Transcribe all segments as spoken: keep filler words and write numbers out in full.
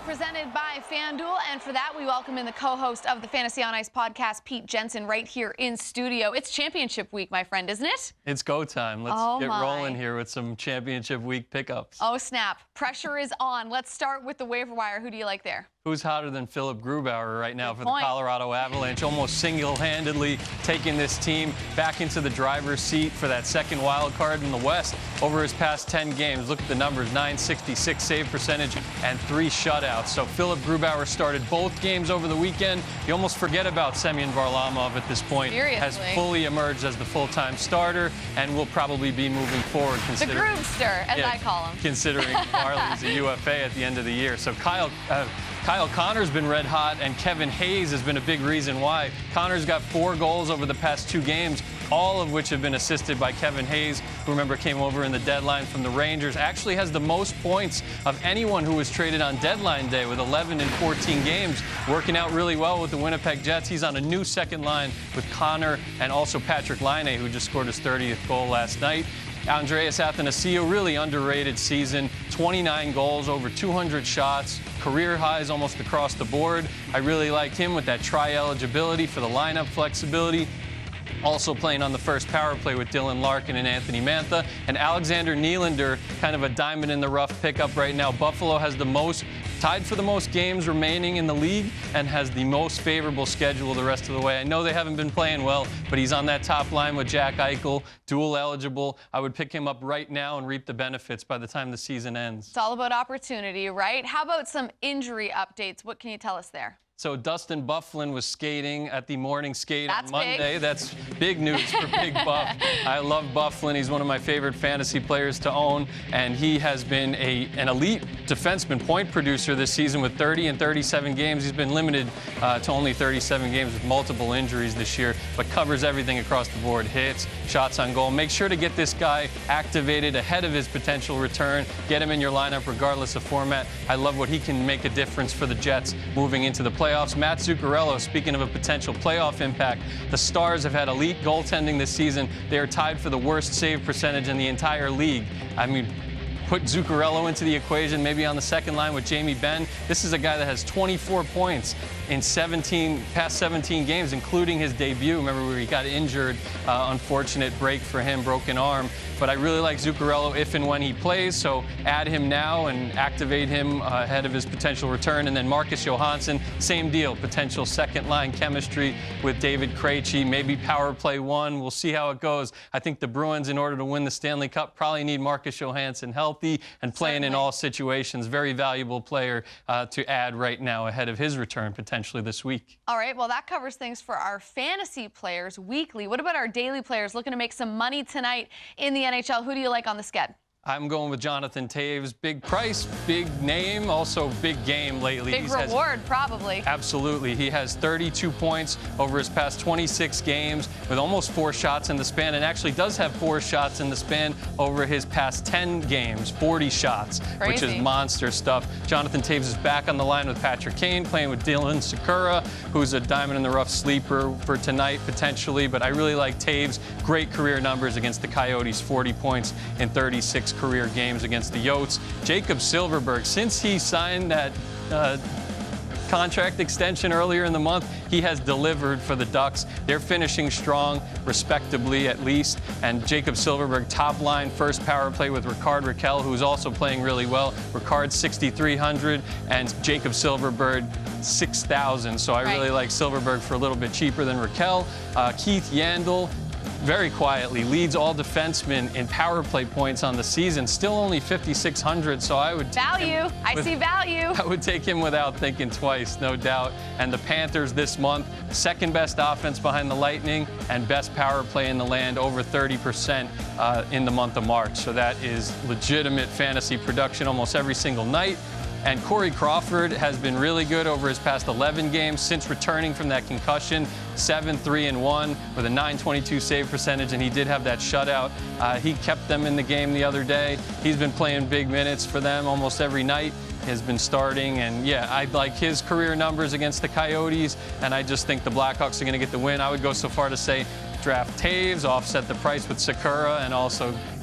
presented by FanDuel, and for that, we welcome in the co-host of the Fantasy on Ice podcast, Pete Jensen, right here in studio. It's championship week, my friend, isn't it? It's go time. Let's oh get my. rolling here with some championship week pickups. Oh, snap. Pressure is on. Let's start with the waiver wire. Who do you like there? Who's hotter than Philip Grubauer right now Good for point. the Colorado Avalanche, almost single-handedly taking this team back into the driver's seat for that second wild card in the West over his past ten games. Look at the numbers, nine sixty-six save percentage and three shutouts. So Philip Grubauer started both games over the weekend. You almost forget about Semyon Varlamov at this point. Seriously. Has fully emerged as the full-time starter and will probably be moving forward. The Groovster, as yeah, I call him. Considering Marley's a U F A at the end of the year. So Kyle... Uh, Kyle Connor's been red hot, and Kevin Hayes has been a big reason why. Connor's got four goals over the past two games, all of which have been assisted by Kevin Hayes, who, remember, came over in the deadline from the Rangers. Actually has the most points of anyone who was traded on deadline day with eleven in fourteen games, working out really well with the Winnipeg Jets. He's on a new second line with Connor and also Patrick Laine, who just scored his thirtieth goal last night. Andreas Athanasiou, really underrated season, twenty-nine goals, over two hundred shots, career highs almost across the board. I really like him with that tri-eligibility for the lineup flexibility. Also playing on the first power play with Dylan Larkin and Anthony Mantha. And Alexander Nylander, kind of a diamond in the rough pickup right now. Buffalo has the most, tied for the most games remaining in the league and has the most favorable schedule the rest of the way. I know they haven't been playing well, but he's on that top line with Jack Eichel, dual eligible. I would pick him up right now and reap the benefits by the time the season ends. It's all about opportunity, right? How about some injury updates? What can you tell us there? So Dustin Byfuglien was skating at the morning skate That's on Monday. Big. That's big news for Big Buff. I love Byfuglien. He's one of my favorite fantasy players to own, and he has been a, an elite defenseman point producer this season with thirty and thirty-seven games. He's been limited uh, to only thirty-seven games with multiple injuries this year, but covers everything across the board, hits, shots on goal. Make sure to get this guy activated ahead of his potential return. Get him in your lineup regardless of format. I love what he can make a difference for the Jets moving into the playoffs. Playoffs. Matt Zuccarello, speaking of a potential playoff impact, the Stars have had elite goaltending this season. They are tied for the worst save percentage in the entire league. I mean, put Zuccarello into the equation, maybe on the second line with Jamie Benn. This is a guy that has twenty-four points in seventeen, past seventeen games, including his debut. Remember where he got injured, uh, unfortunate break for him, broken arm. But I really like Zuccarello if and when he plays, so add him now and activate him uh, ahead of his potential return. And then Marcus Johansson, same deal, potential second line chemistry with David Krejci, maybe power play one. We'll see how it goes. I think the Bruins, in order to win the Stanley Cup, probably need Marcus Johansson healthy and playing Certainly. in all situations. Very valuable player uh, to add right now ahead of his return potentially this week. All right, well, that covers things for our fantasy players weekly. What about our daily players looking to make some money tonight in the N H L? Who do you like on the sched? I'm going with Jonathan Toews. Big price, big name, also big game lately. Big He's reward, has, probably. Absolutely. He has thirty-two points over his past twenty-six games with almost four shots in the span, and actually does have four shots in the span over his past ten games, forty shots, Crazy. which is monster stuff. Jonathan Toews is back on the line with Patrick Kane, playing with Dylan Sikura, who's a diamond in the rough sleeper for tonight, potentially. But I really like Toews. Great career numbers against the Coyotes, forty points in thirty-six career games against the Yotes. Jacob Silfverberg, since he signed that uh, contract extension earlier in the month, he has delivered for the Ducks. They're finishing strong, respectably at least. And Jacob Silfverberg, top line, first power play with Ricard Raquel, who's also playing really well. Ricard sixty-three hundred and Jacob Silfverberg six thousand. So I right. really like Silfverberg for a little bit cheaper than Raquel. Uh, Keith Yandel, very quietly leads all defensemen in power play points on the season. Still only fifty-six hundred, so I would value. I with, see value. I would take him without thinking twice, no doubt. And the Panthers this month, second best offense behind the Lightning and best power play in the land, over thirty percent uh, in the month of March. So that is legitimate fantasy production almost every single night. And Corey Crawford has been really good over his past eleven games since returning from that concussion. seven three and one with a nine twenty-two save percentage, and he did have that shutout. Uh, he kept them in the game the other day. He's been playing big minutes for them almost every night. Has been starting, and yeah, I like his career numbers against the Coyotes, and I just think the Blackhawks are going to get the win. I would go so far to say draft Toews, offset the price with Sakura, and also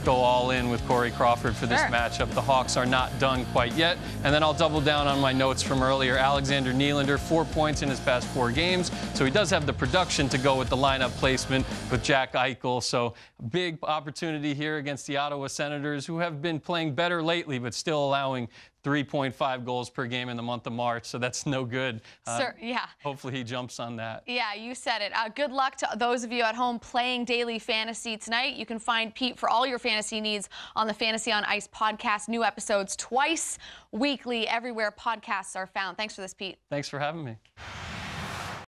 go all in with Corey Crawford for this Sure. matchup. The Hawks are not done quite yet. And then I'll double down on my notes from earlier. Alexander Nylander, four points in his past four games. So he does have the production to go with the lineup placement with Jack Eichel. So big opportunity here against the Ottawa Senators, who have been playing better lately, but still allowing three point five goals per game in the month of March, so that's no good. Uh, Sir, yeah. Hopefully he jumps on that. Yeah, you said it. Uh, good luck to those of you at home playing daily fantasy tonight. You can find Pete for all your fantasy needs on the Fantasy on Ice podcast. New episodes twice weekly everywhere podcasts are found. Thanks for this, Pete. Thanks for having me.